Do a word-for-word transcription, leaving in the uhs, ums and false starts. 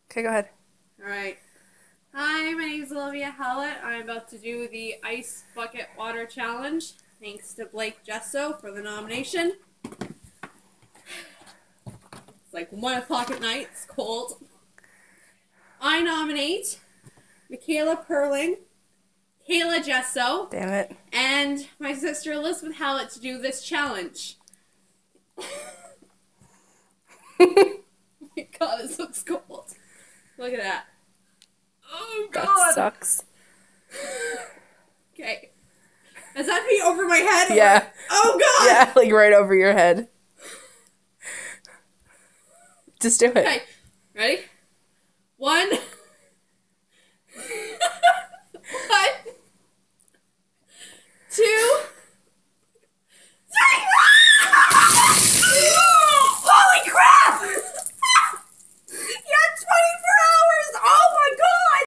Okay, go ahead. Alright. Hi, my name is Olivia Hallett. I'm about to do the Ice Bucket Water Challenge. Thanks to Blake Gesso for the nomination. It's like one o'clock at night. It's cold. I nominate Michaela Perling, Kayla Gesso, Damn it. and my sister Elizabeth Hallett to do this challenge. Oh my god, this looks cold. Look at that. Oh god. That sucks. Okay. Is that me over my head? Yeah. Or... Oh god! Yeah, like right over your head. Just do it. Okay. Ready? One.